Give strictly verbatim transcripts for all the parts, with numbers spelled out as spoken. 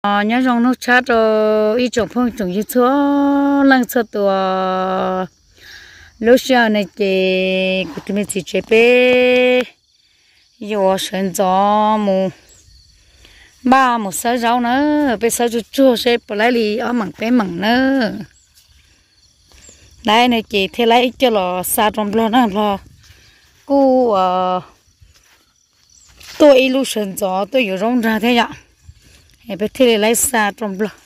nhớ rằng nó chát rồi ít chụp phong trồng như chúa lăng sơ tua lúc xưa này chị của tụi mình chỉ chế bé vô sân gió mù ba một sợi rau nữa bây giờ chua chua sẽ bỏ lại đi ở mảng bé mảng nữa đây này chị thế lấy cho lò xa trong lò nó lò cô tôi lúc sân gió tôi ở rong ra thế ạ em bé thế lấy xa trong lò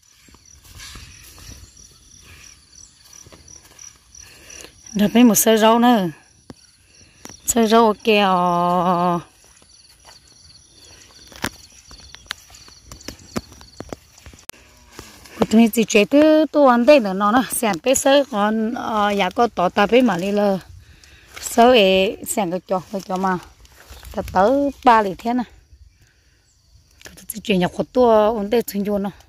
rồi mấy một sợi rau nữa sợi rau kèo tụi mình chỉ chế từ tôi ăn đây nữa nó nó xem cái sợi còn nhà có tỏ ta với mà đi lơ sợi ấy xem cái cho cái cho mà ta tới ba lít thế này chỉ chế nhập của tôi ăn đây chuyên dụng nó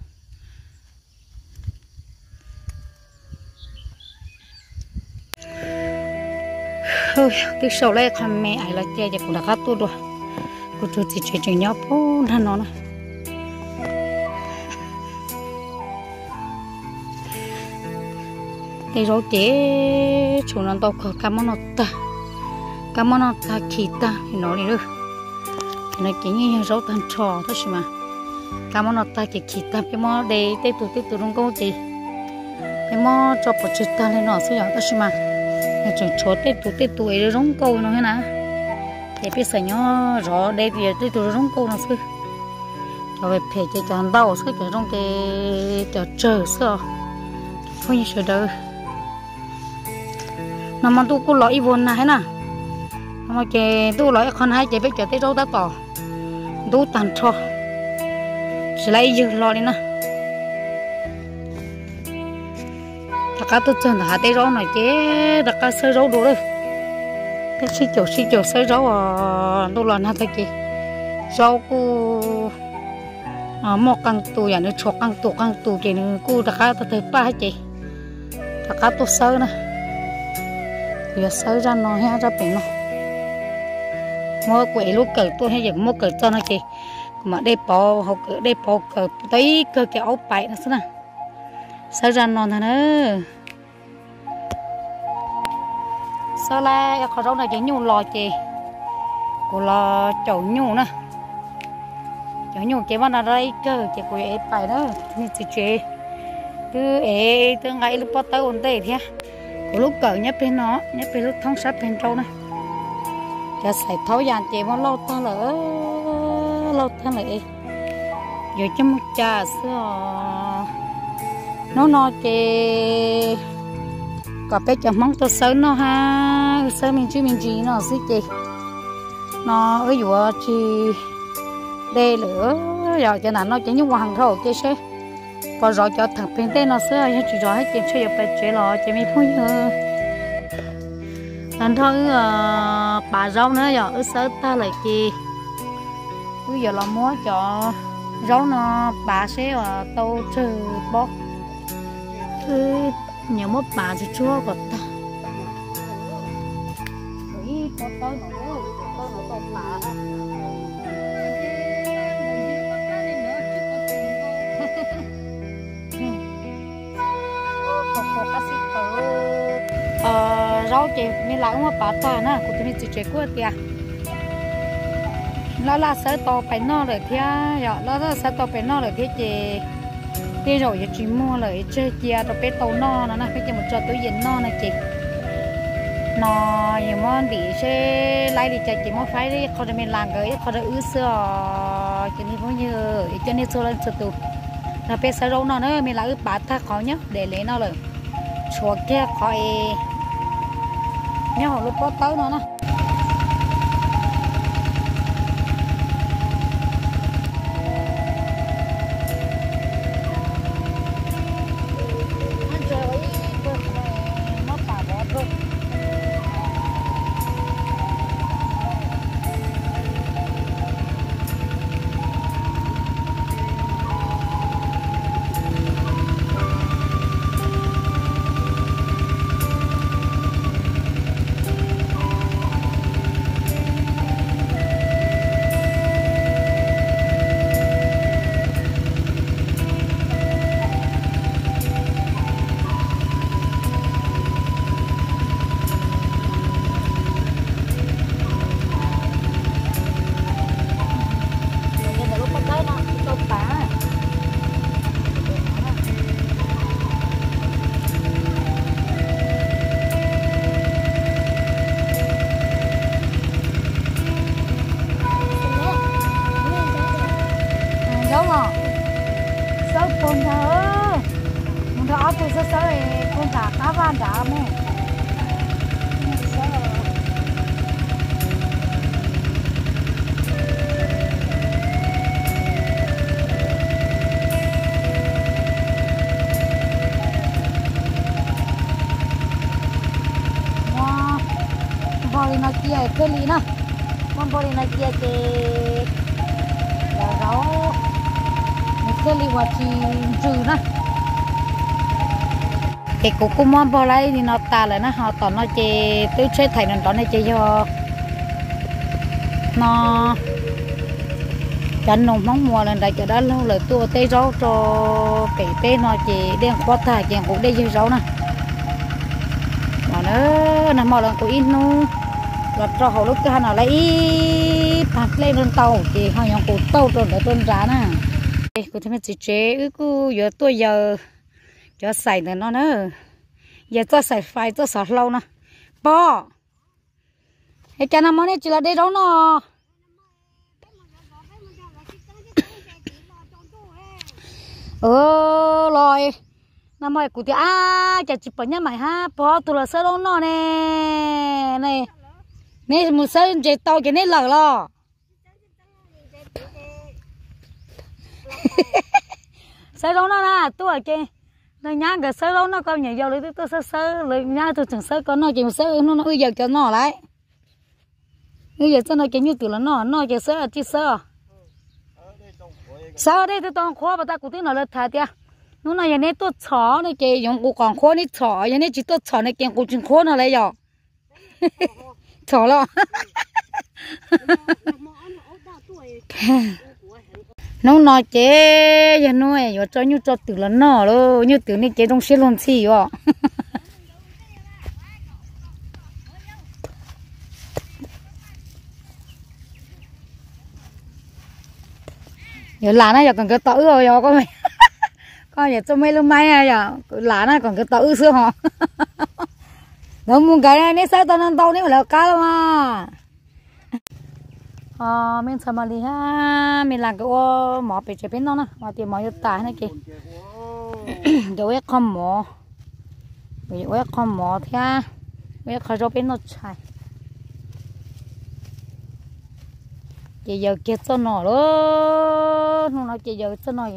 ôi cái sầu này con mẹ ấy là chơi thì cũng đã khá tốt rồi cô chú chỉ chơi chơi nhau phố nó nó cái rau chế chủ nó tao có cam nó ta cam nó ta khít ta thì nó đi được cái này cái như rau tan trò thôi mà cam nó ta cái khít ta cái mò để để tụi tụi tụi nó có gì cái mò cho bớt chết ta lên nó xíu thôi mà chúng chốt tết tụi tết tuổi rồi rong câu nó thế nào để biết sao nhá rõ đây thì tết tuổi rong câu nó xưa cho về phải chơi cho đau xưa cái rong cái cho chờ xưa không như sợ đâu nằm mà tôi có lõi vốn này nè mà cái tôi lõi con hai chơi biết cho tết rau ta tỏ tôi tàn cho chỉ lấy dư lo đi nè cá tôi chân là tây rau này chứ đặc cá sơi rau đủ rồi cái xí chậu xí chậu sơi rau à tôi làm hết cái rau cô à một căng tủ nhà nó chọc căng tủ căng tủ cái nữa cô đặc cá tôi thấy ba hết chị đặc cá tôi sơi nè giờ sơi ra nó hay ra biển nó mua quậy lúc cởi tôi hay giờ mua cởi cho nó chị mà đây bỏ học đây bỏ cởi tới cơ cái áo bảy nó xí nè sơi ra nó thế nữa sao la có rau này cái nhu lò chị của lò chậu nhu nè chậu nhu cái mà đây cơ cái của ấy phải đó mình chỉ chế cứ ấy từ ngày lúc bắt đầu ổn định thế của lúc cởi nhấp bên nó nhấp bên lúc thông sát bên trâu này cho xài tháo dàn chị mà lâu ta lỡ lâu ta lỡ rồi cho một trà sữa nó nó chị có bé cho mong tôi sớm nó ha sớm mình chứ mình chỉ nó xí chị nó ở giữa chị đê lửa rồi cho nên nó chỉ như hoàng thôi chị sẽ còn rồi cho thằng bên tên nó sẽ chỉ rồi hết chị chơi ở bên chơi lo chị mới vui hơn anh thôi bà rau nữa rồi ở sớm ta lại chị bây giờ là mua cho rau nó bà sẽ ở tàu trừ bó nhiều mất bà thì chúa có ta ý có tới nó nữa có nó to bà ờ rau chị mình lại mà bà ta nè của tụi mình chỉ chơi qua tiệt nó là sẽ to phải no rồi thế giờ nó là sẽ to phải no rồi thế chị thế rồi chị mua lại chơi kia rồi bé tàu no nó nè cái cho một trò túi dính no này chị nó nhiều món bị xe lấy đi chạy chị mua phải đi còn mình làm cái còn được ứ sữa cho nên bao nhiêu cho nên số lên số tụ là bé sẽ rau nó nữa mình lại ướp bát thác khó nhá để lấy nó rồi chuột kia khỏi nhá họ lúc có tới nó nè con thở mình thở áo tôi sơ sơ con thả cá van đã mẹ bò đi nói kia cái lý nè con bò đi nói kia cái là rau cái lý hoa chi trừ nè cái cục của món bò lấy thì nó ta lại nó họ tỏ nó chê tôi chơi thầy nó đó này chê cho nó chân nồng mong mùa lần đây cho đó lâu lời tua tê rau cho cái tê nó chỉ đem qua thả chèn cũng đây chơi rau nè mà nó nằm mò lần của in nu là cho họ lúc cái nào lấy phạt lên trên tàu thì họ用cụ tàu rồi để trên giá nè cô thấy mấy chị chế ư cô giờ tôi giờ cho xài nữa nó nữa giờ cho xài phải cho xài lâu nè bò cái cái nào này chỉ là để đâu nó ờ rồi năm mới cụ thì à chả chỉ bận nhá mày ha bò tôi là sơ đâu nó nè này nè một sơ chế tàu cái này lở lo sơ đâu nó nè tôi ở kia nó nhá cái sơ đâu nó còn nhiều dầu lấy tôi sơ sơ lấy nhá tôi chẳng sơ có nó chỉ một sơ nó nó bây giờ cho nó lại bây giờ cho nó cái như từ là nó nó cái sơ chỉ sơ sơ đây tôi toàn khoa và ta cũng tiếng nói là thà tia nó này giờ này tôi chó này cái dùng cụ còn khoa này chó giờ này chỉ tôi chó này cái cụ chừng khoa nó lấy rồi chó lo nó nói chế giờ nuôi giờ cho như cho từ là nó luôn như từ này chế trong xe luôn xì vậy giờ lá này giờ còn cái tỏi rồi giờ có mày coi giờ cho mấy lúc mai à giờ lá này còn cái tỏi xưa họ nó muốn cái này sao tao ăn tao này là cá mà ờ mình xem mà đi ha mình làm cái ô mỏ bị chế bên nó nè mà tiền mỏ cho tải này kì rồi không mỏ rồi không mỏ thế rồi khai cho bên nó chạy chị giờ kia cho nó đó nó nói chị giờ cho nó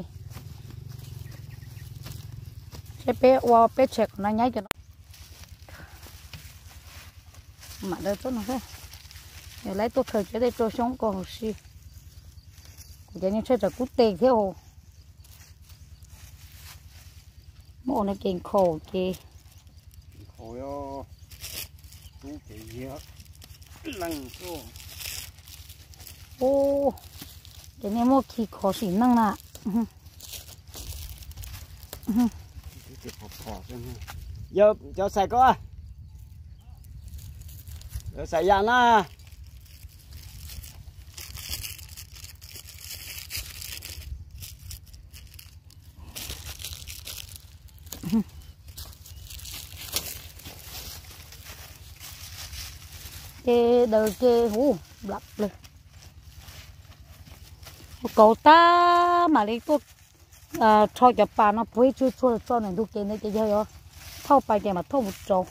chế bé ô bé check nó nhảy cho nó mà đây cho nó thế để lấy tôi thời cái đây cho sống còn hồ si của cái như chơi trò cút tiền thế hồ mộ nó kiện khổ kì khổ yo chú cái gì á lăng cô ô cái này mua kỳ khó xỉn năng nè giờ cho xài có giờ xài dàn na cái đời cái hú lặp lên cậu ta mà lấy tôi à, cho cho bà nó phơi chua chua cho này thu cái này cái gì đó thâu bài cái mà thâu một chỗ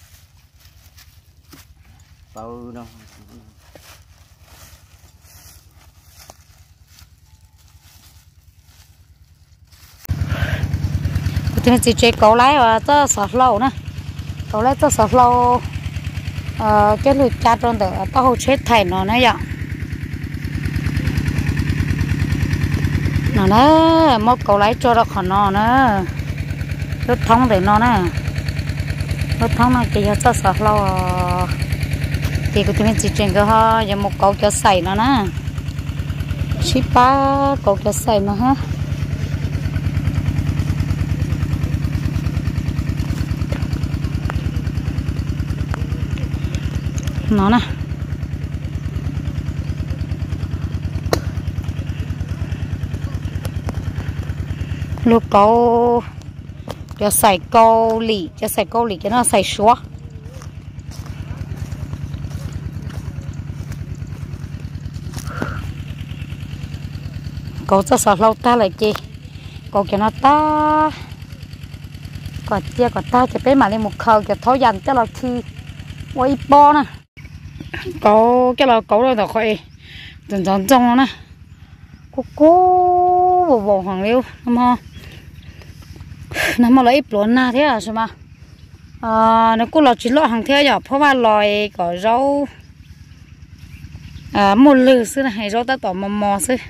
tao đâu thì mình chỉ chơi cậu lái và cho sọt lâu nè cậu lái cho sọt lâu ờ cái lưỡi cha trong đó tao hỗ chết thầy nó này vậy nó nè một cậu lái cho nó khỏi nó nè rút thông để nó nè rút thông nó chỉ cho sọt lâu thì của mình chỉ chơi cái ho giờ một cậu cho xài nó nè ship ba cậu cho xài nó ha nó nè lúc câu cho xài câu lì cho xài câu lì cho nó xài xóa câu cho sọt lâu ta lại chi có kiểu nó ta có chia có ta chỉ bé mà lên một khâu kiểu tháo dần cho là khi quay bo nè có cái là có rồi là khỏi dần dần trong nó nè cố cố bộ bộ hoàng liêu nằm ho nằm ho lấy luôn na thế à sao mà à nó cũng là chỉ loại hàng thế nhở,เพราะว่าลอยcó rau à một lư xưa này rau ta tỏ mò mò xưa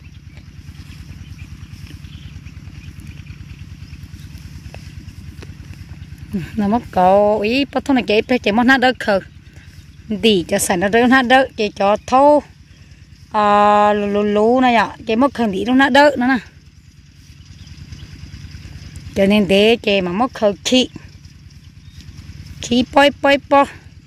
nó mất cậu ý bắt thằng này cái phải cái món nát đỡ khờ đi cho sản nó đỡ nát đỡ cái cho thâu à lú lú này ạ cái mất khờ đi nó nát đỡ nữa nè cho nên để cái mà mất khờ khí khí poi poi po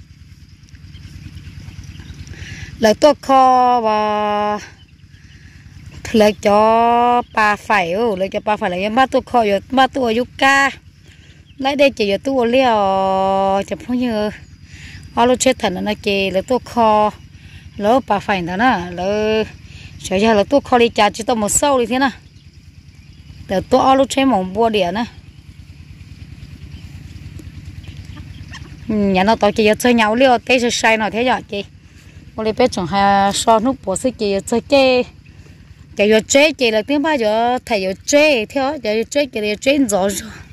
lấy tua kho và lấy cho ba phải ừ lấy cho ba phải lấy ba tua kho rồi ba tua yuca lấy đây chỉ là tua liều chụp phong như alo chết thần nó kì lấy tua kho lấy ba phải đó nè lấy sợ ra là tua kho đi chả chỉ tao một sâu đi thế nè để tua alo chết mỏng bua đĩa nè nhà nó tao chỉ chơi nhau liều tê chơi say nó thế giờ chị tôi lấy bé chồng hai so nút bò xí chị chơi chơi cái giờ chơi chị là tiếng ba giờ thầy giờ chơi theo giờ chơi cái giờ chơi rõ rồi